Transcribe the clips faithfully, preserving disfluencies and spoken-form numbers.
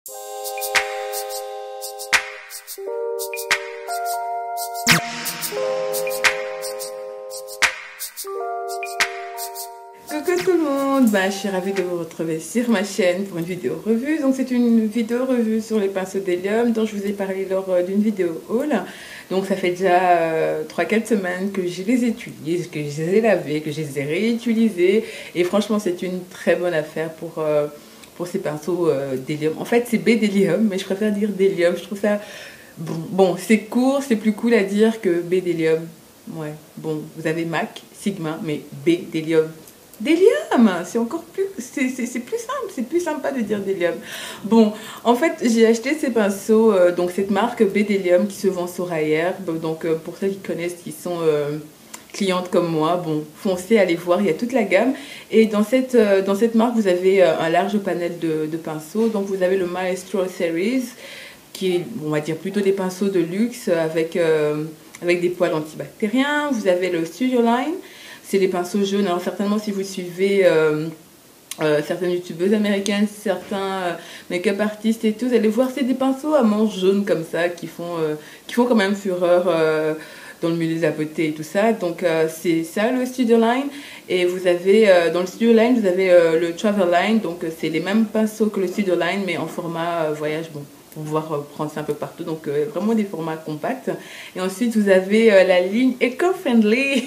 Coucou tout le monde, bah, je suis ravie de vous retrouver sur ma chaîne pour une vidéo revue. Donc c'est une vidéo revue sur les pinceaux d'hélium dont je vous ai parlé lors d'une vidéo haul. Donc ça fait déjà euh, trois quatre semaines que je les utilise, que je les ai lavés, que je les ai réutilisés. Et franchement c'est une très bonne affaire pour, euh, pour ces pinceaux euh, d'hélium. En fait c'est B-Délium, mais je préfère dire d'hélium. Je trouve ça... Bon, bon c'est court, c'est plus cool à dire que B-Délium. Ouais, bon, vous avez MAC, Sigma, mais B-Délium. Délium, c'est encore plus, c'est plus simple, c'est plus sympa de dire Délium. Bon, en fait, j'ai acheté ces pinceaux, euh, donc cette marque B-Délium qui se vend sur Ayer. Donc, euh, pour ceux qui connaissent, qui sont euh, clientes comme moi, bon, foncez, allez voir, il y a toute la gamme. Et dans cette, euh, dans cette marque, vous avez euh, un large panel de, de pinceaux. Donc, vous avez le Maestro Series, qui est, on va dire, plutôt des pinceaux de luxe avec, euh, avec des poils antibactériens. Vous avez le Studio Line. C'est les pinceaux jaunes. Alors certainement si vous suivez euh, euh, certaines youtubeuses américaines, certains euh, make-up artistes et tout, vous allez voir c'est des pinceaux à manches jaunes comme ça qui font, euh, qui font quand même fureur euh, dans le milieu de la beauté et tout ça. Donc euh, c'est ça le Studio Line. Et vous avez euh, dans le Studio Line vous avez euh, le Travel Line. Donc euh, c'est les mêmes pinceaux que le Studio Line mais en format euh, voyage. Bon, pour pouvoir euh, prendre ça un peu partout, donc euh, vraiment des formats compacts. Et ensuite vous avez euh, la ligne Eco-Friendly.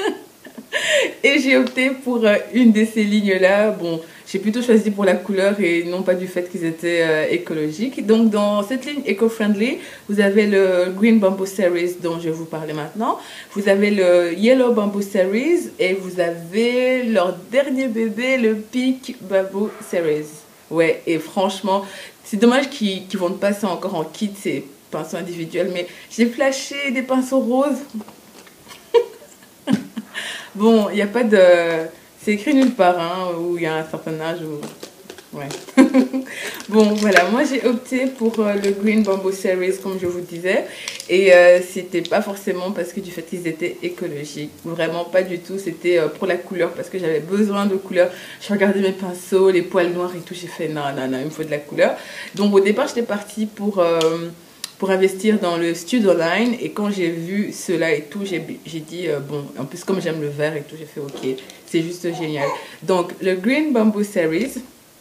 Et j'ai opté pour euh, une de ces lignes-là. Bon, j'ai plutôt choisi pour la couleur et non pas du fait qu'ils étaient euh, écologiques. Donc, dans cette ligne Eco-Friendly, vous avez le Green Bamboo Series dont je vais vous parler maintenant. Vous avez le Yellow Bamboo Series et vous avez leur dernier bébé, le Pink Bamboo Series. Ouais, et franchement, c'est dommage qu'ils ne vendent pas ça encore en kit, ces pinceaux individuels. Mais j'ai flashé des pinceaux roses. Bon, il n'y a pas de... C'est écrit nulle part, hein, où il y a un certain âge. Où... Ouais. Bon, voilà, moi j'ai opté pour euh, le Green Bamboo Series, comme je vous disais. Et euh, c'était pas forcément parce que du fait qu'ils étaient écologiques. Vraiment pas du tout. C'était euh, pour la couleur, parce que j'avais besoin de couleur. Je regardais mes pinceaux, les poils noirs et tout. J'ai fait non, non, non, il me faut de la couleur. Donc au départ, j'étais partie pour... Euh, pour investir dans le Studio Line. Et quand j'ai vu cela et tout, j'ai dit, euh, bon, en plus comme j'aime le vert et tout, j'ai fait ok, c'est juste génial. Donc le Green Bamboo Series,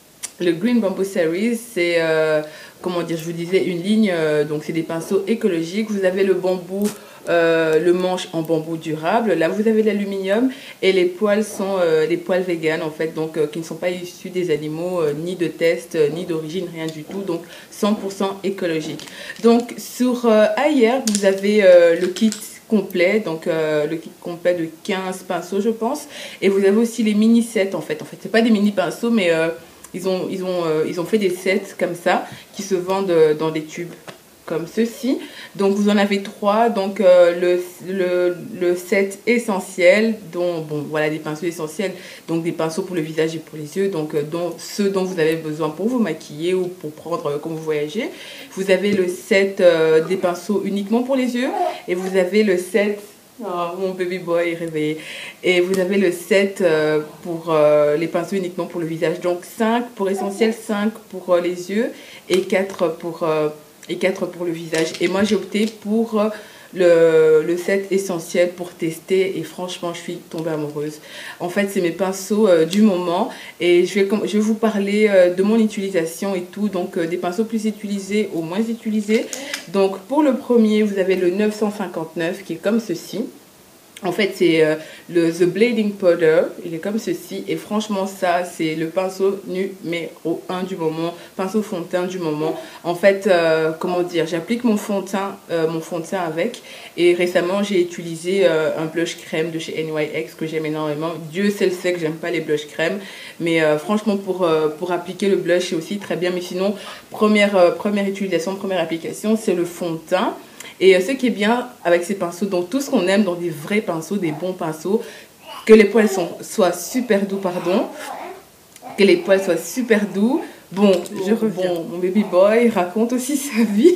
le Green Bamboo Series, c'est, euh, comment dire, je vous disais, une ligne, euh, donc c'est des pinceaux écologiques. Vous avez le bambou, euh, le manche en bambou durable. Là, vous avez l'aluminium et les poils sont euh, des poils vegan en fait, donc euh, qui ne sont pas issus des animaux, euh, ni de test, euh, ni d'origine, rien du tout. Donc cent pour cent écologique. Donc sur euh, Ayer, vous avez euh, le kit complet, donc euh, le kit complet de quinze pinceaux je pense. Et vous avez aussi les mini sets en fait. En fait, c'est pas des mini pinceaux, mais euh, ils, ont, ils, ont, euh, ils ont fait des sets comme ça qui se vendent euh, dans des tubes comme ceci. Donc vous en avez trois. Donc euh, le, le, le set essentiel, dont bon voilà des pinceaux essentiels, donc des pinceaux pour le visage et pour les yeux, donc euh, dont, ceux dont vous avez besoin pour vous maquiller ou pour prendre euh, quand vous voyagez. Vous avez le set euh, des pinceaux uniquement pour les yeux et vous avez le set... Oh, mon baby boy est réveillé. Et vous avez le set euh, pour euh, les pinceaux uniquement pour le visage. Donc cinq pour essentiel, cinq pour euh, les yeux et quatre pour... Euh, et quatre pour le visage. Et moi j'ai opté pour le, le set essentiel pour tester et franchement je suis tombée amoureuse. En fait c'est mes pinceaux euh, du moment et je vais, je vais vous parler euh, de mon utilisation et tout. Donc euh, des pinceaux plus utilisés aux moins utilisés. Donc pour le premier vous avez le neuf cent cinquante-neuf qui est comme ceci. En fait, c'est euh, le The Blading Powder, il est comme ceci, et franchement, ça, c'est le pinceau numéro un du moment, pinceau fond de teint du moment. En fait, euh, comment dire, j'applique mon fond de teint, euh, mon fond de teint avec, et récemment, j'ai utilisé euh, un blush crème de chez N Y X que j'aime énormément. Dieu sait le sait que j'aime pas les blush crème, mais euh, franchement, pour, euh, pour appliquer le blush, c'est aussi très bien. Mais sinon, première, euh, première utilisation, première application, c'est le fond de teint. Et ce qui est bien avec ces pinceaux, donc tout ce qu'on aime dans des vrais pinceaux, des bons pinceaux, que les poils sont, soient super doux, pardon, que les poils soient super doux. Bon, je reviens. Bon, mon baby boy raconte aussi sa vie.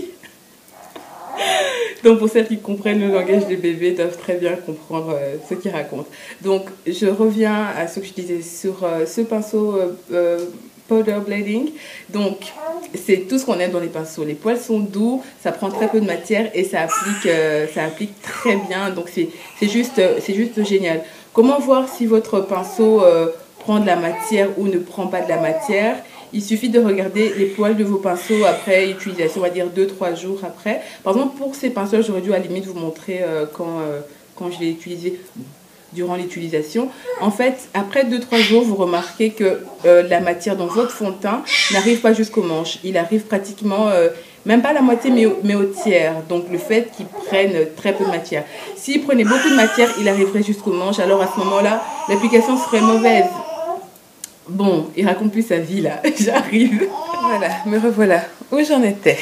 Donc pour celles qui comprennent le langage des bébés, doivent très bien comprendre euh, ce qu'il raconte. Donc je reviens à ce que je disais sur euh, ce pinceau euh, euh, Powder Blading. Donc, c'est tout ce qu'on aime dans les pinceaux. Les poils sont doux, ça prend très peu de matière et ça applique, euh, ça applique très bien. Donc, c'est juste, c'est juste génial. Comment voir si votre pinceau euh, prend de la matière ou ne prend pas de la matière? Il suffit de regarder les poils de vos pinceaux après utilisation, on va dire deux trois jours après. Par exemple, pour ces pinceaux, j'aurais dû à la limite vous montrer euh, quand, euh, quand je l'ai utilisé durant l'utilisation. En fait, après deux trois jours, vous remarquez que euh, la matière dans votre fond de teint n'arrive pas jusqu'aux manches. Il arrive pratiquement, euh, même pas à la moitié, mais au, mais au tiers. Donc, le fait qu'il prenne très peu de matière. S'il prenait beaucoup de matière, il arriverait jusqu'aux manches. Alors, à ce moment-là, l'application serait mauvaise. Bon, il raconte plus sa vie, là. J'arrive. Voilà, me revoilà. Où j'en étais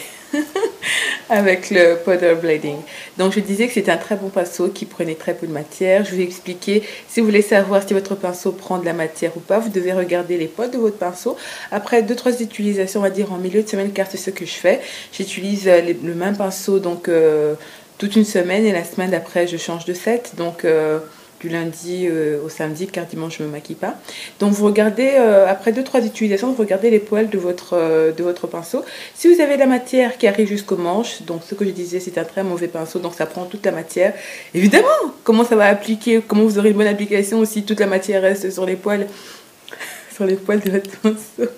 avec le Powder Blading. Donc, je disais que c'était un très bon pinceau qui prenait très peu de matière. Je vous ai expliqué, si vous voulez savoir si votre pinceau prend de la matière ou pas, vous devez regarder les poils de votre pinceau. Après deux trois utilisations, on va dire en milieu de semaine, car c'est ce que je fais. J'utilise le même pinceau donc euh, toute une semaine et la semaine d'après, je change de set. Donc, euh, du lundi euh, au samedi, car dimanche je ne me maquille pas. Donc vous regardez, euh, après deux trois utilisations, vous regardez les poils de votre, euh, de votre pinceau. Si vous avez la matière qui arrive jusqu'aux manches, donc ce que je disais, c'est un très mauvais pinceau, donc ça prend toute la matière. Évidemment, comment ça va appliquer, comment vous aurez une bonne application si toute la matière reste sur les poils, sur les poils de votre pinceau.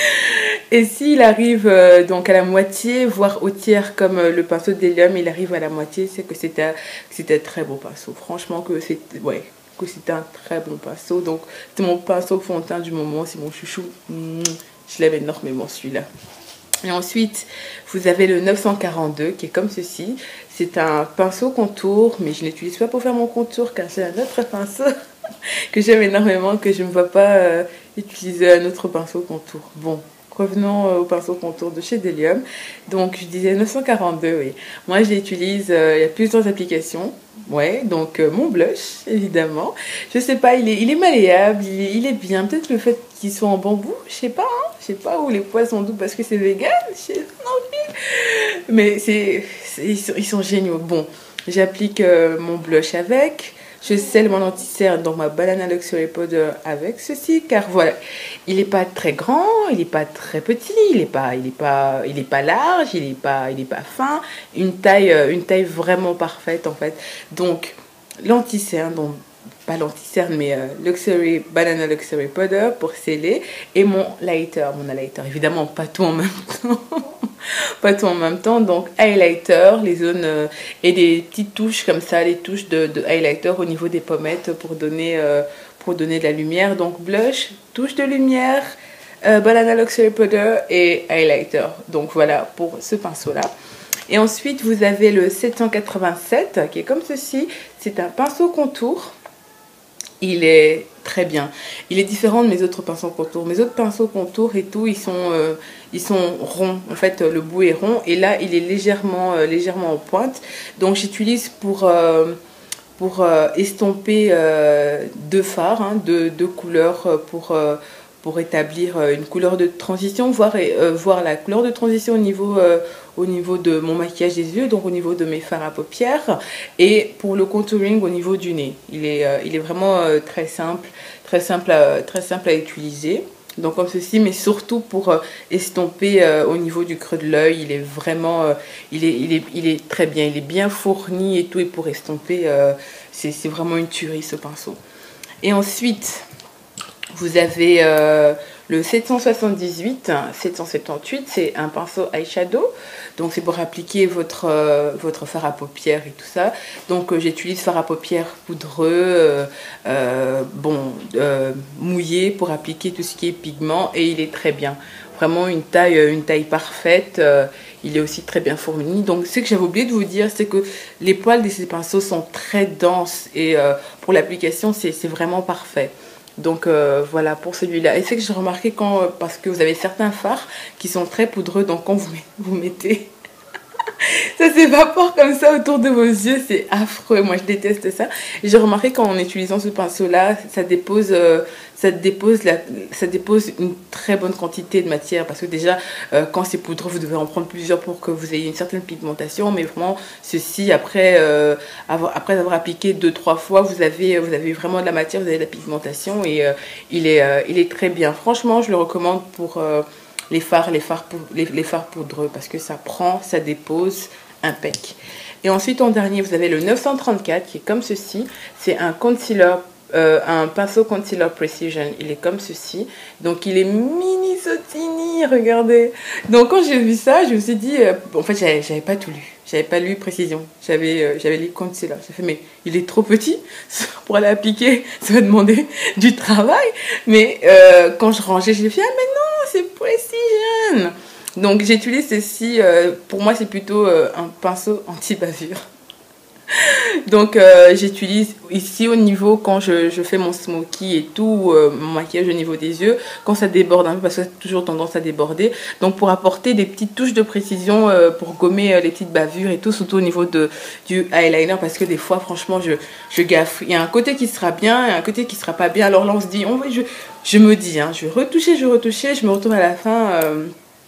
Et s'il arrive euh, donc à la moitié, voire au tiers, comme euh, le pinceau d'hélium, il arrive à la moitié, c'est que c'est un, un très beau pinceau. Franchement, que c'est ouais, que c'est un très bon pinceau. Donc, c'est mon pinceau fond de teint du moment, c'est mon chouchou. Mmh, je l'aime énormément celui-là. Et ensuite, vous avez le neuf cent quarante-deux qui est comme ceci. C'est un pinceau contour, mais je ne l'utilise pas pour faire mon contour car j'ai un autre pinceau que j'aime énormément, que je ne vois pas euh, utiliser un autre pinceau contour. Bon. Revenons euh, au pinceau contour de chez Delium. Donc, je disais neuf cent quarante-deux, oui. Moi, je l'utilise, euh, il y a plusieurs applications. Ouais, donc euh, mon blush, évidemment. Je sais pas, il est, il est malléable, il est, il est bien. Peut-être le fait qu'il soit en bambou, je sais pas, hein. Je sais pas où les poils sont doux parce que c'est vegan. Je sais pas non plus. Mais c'est, ils, sont, ils sont géniaux. Bon, j'applique euh, mon blush avec. Je scelle mon anti-cerne dans ma Banana Luxury Powder avec ceci, car voilà, il n'est pas très grand, il n'est pas très petit, il n'est pas, il est pas, il est pas large, il n'est pas, il est pas fin, une taille, une taille vraiment parfaite en fait. Donc l'anti-cerne, donc pas l'anti-cerne mais euh, Luxury Banana Luxury Powder pour sceller, et mon lighter, mon highlighter, évidemment pas tout en même temps. Pas tout en même temps, donc highlighter, les zones euh, et des petites touches comme ça, les touches de, de highlighter au niveau des pommettes pour donner, euh, pour donner de la lumière. Donc blush, touche de lumière, euh, Banana Luxury Powder et highlighter. Donc voilà pour ce pinceau là. Et ensuite vous avez le sept cent quatre-vingt-sept qui est comme ceci, c'est un pinceau contour. Il est très bien. Il est différent de mes autres pinceaux contour. Mes autres pinceaux contour et tout, ils sont, euh, ils sont ronds. En fait, le bout est rond. Et là, il est légèrement, euh, légèrement en pointe. Donc, j'utilise pour, euh, pour euh, estomper euh, deux fards, hein, deux, deux couleurs pour, euh, pour établir une couleur de transition, voir, euh, voir la couleur de transition au niveau... Euh, au niveau de mon maquillage des yeux, donc au niveau de mes fards à paupières, et pour le contouring au niveau du nez. Il est, euh, il est vraiment euh, très simple, très simple, à, très simple à utiliser. Donc comme ceci, mais surtout pour euh, estomper euh, au niveau du creux de l'œil, il est vraiment, euh, il, est, il, est, il est très bien, il est bien fourni et tout, et pour estomper, euh, c'est vraiment une tuerie ce pinceau. Et ensuite, vous avez euh, le sept cent soixante-dix-huit, sept cent soixante-dix-huit, c'est un pinceau eyeshadow. Donc c'est pour appliquer votre, euh, votre fard à paupières et tout ça. Donc euh, j'utilise fard à paupières poudreux, euh, euh, bon, euh, mouillé pour appliquer tout ce qui est pigment. Et il est très bien. Vraiment une taille, une taille parfaite. Euh, il est aussi très bien fourni. Donc ce que j'avais oublié de vous dire, c'est que les poils de ces pinceaux sont très denses. Et euh, pour l'application, c'est vraiment parfait. Donc euh, voilà pour celui-là. Et c'est que j'ai remarqué quand, parce que vous avez certains fards qui sont très poudreux, donc quand vous, vous mettez Ça s'évapore comme ça autour de vos yeux, c'est affreux. Moi, je déteste ça. Et j'ai remarqué qu'en utilisant ce pinceau-là, ça dépose, euh, ça dépose, la, ça dépose une très bonne quantité de matière. Parce que déjà, euh, quand c'est poudreux, vous devez en prendre plusieurs pour que vous ayez une certaine pigmentation. Mais vraiment, ceci, après, euh, avoir, après avoir appliqué deux, trois fois, vous avez, vous avez vraiment de la matière, vous avez de la pigmentation. Et euh, il, est, euh, il est très bien. Franchement, je le recommande pour... Euh, les fards, les fards, les, les fards poudreux parce que ça prend, ça dépose, impec. Et ensuite en dernier vous avez le neuf cent trente-quatre qui est comme ceci, c'est un concealer, euh, un pinceau concealer precision, il est comme ceci, donc il est mini sotini, regardez. Donc quand j'ai vu ça, je me suis dit, euh, en fait j'avais pas tout lu, j'avais pas lu précision, j'avais euh, j'avais lu concealer, j'ai fait mais il est trop petit pour aller appliquer, ça va demander du travail, mais euh, quand je rangeais, j'ai fait ah mais non, c'est precision. Donc j'utilise ceci, euh, pour moi c'est plutôt euh, un pinceau anti-bavure. Donc euh, j'utilise ici au niveau quand je, je fais mon smoky et tout, euh, mon maquillage au niveau des yeux, quand ça déborde un peu parce que ça a toujours tendance à déborder. Donc pour apporter des petites touches de précision, euh, pour gommer euh, les petites bavures et tout, surtout au niveau de, du eyeliner parce que des fois franchement je, je gaffe. Il y a un côté qui sera bien et un côté qui sera pas bien. Alors là on se dit, on, je, je me dis, hein, je vais retoucher, je vais retoucher, je me retrouve à la fin... Euh,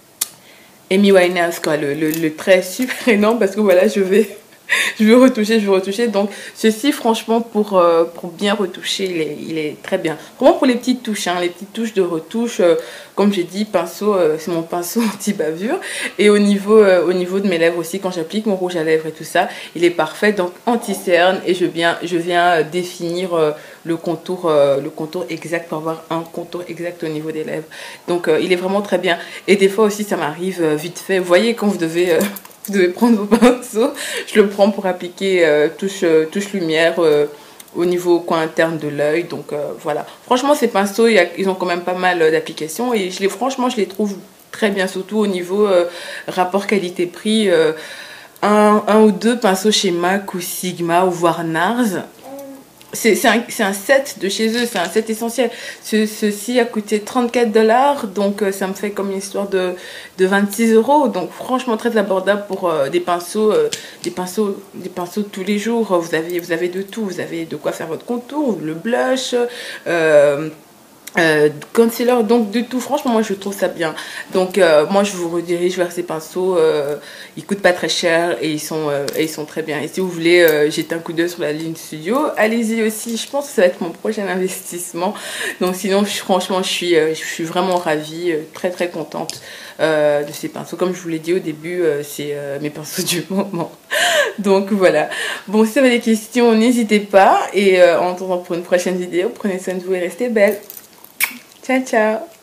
Amy Winehouse quoi, le, le, le trait super énorme parce que voilà je vais je vais retoucher, je vais retoucher. Donc ceci franchement pour, euh, pour bien retoucher il est, il est très bien. Vraiment pour les petites touches, hein, les petites touches de retouche, euh, comme j'ai dit, pinceau, euh, c'est mon pinceau anti-bavure. Et au niveau, euh, au niveau de mes lèvres aussi, quand j'applique mon rouge à lèvres et tout ça, il est parfait. Donc anti-cerne et je viens, je viens définir euh, le contour, euh, le contour exact pour avoir un contour exact au niveau des lèvres. Donc euh, il est vraiment très bien. Et des fois aussi ça m'arrive euh, vite fait. Vous voyez quand vous devez... Euh, vous devez prendre vos pinceaux, je le prends pour appliquer euh, touche, euh, touche lumière euh, au niveau coin interne de l'œil. Donc euh, voilà, franchement ces pinceaux, y a, ils ont quand même pas mal euh, d'applications et je les, franchement je les trouve très bien, surtout au niveau euh, rapport qualité-prix. Euh, un, un ou deux pinceaux chez MAC ou Sigma ou voire NARS. C'est un, un set de chez eux, c'est un set essentiel. Ce, ceci a coûté trente-quatre dollars, donc euh, ça me fait comme une histoire de, de vingt-six euros. Donc franchement très abordable pour euh, des pinceaux, euh, des pinceaux, des pinceaux tous les jours. Vous avez, vous avez de tout, vous avez de quoi faire votre contour, le blush. Euh, Euh, concealer, donc de tout, franchement moi je trouve ça bien. Donc euh, moi je vous redirige vers ces pinceaux, euh, ils coûtent pas très cher et ils sont, euh, et ils sont très bien. Et si vous voulez euh, jeter un coup d'œil sur la ligne studio, allez-y aussi, je pense que ça va être mon prochain investissement. Donc sinon je, franchement je suis, euh, je suis vraiment ravie, euh, très très contente euh, de ces pinceaux. Comme je vous l'ai dit au début, euh, c'est euh, mes pinceaux du moment. Donc voilà, bon si vous avez des questions n'hésitez pas et euh, en attendant pour une prochaine vidéo, prenez soin de vous et restez belle. Ciao, ciao.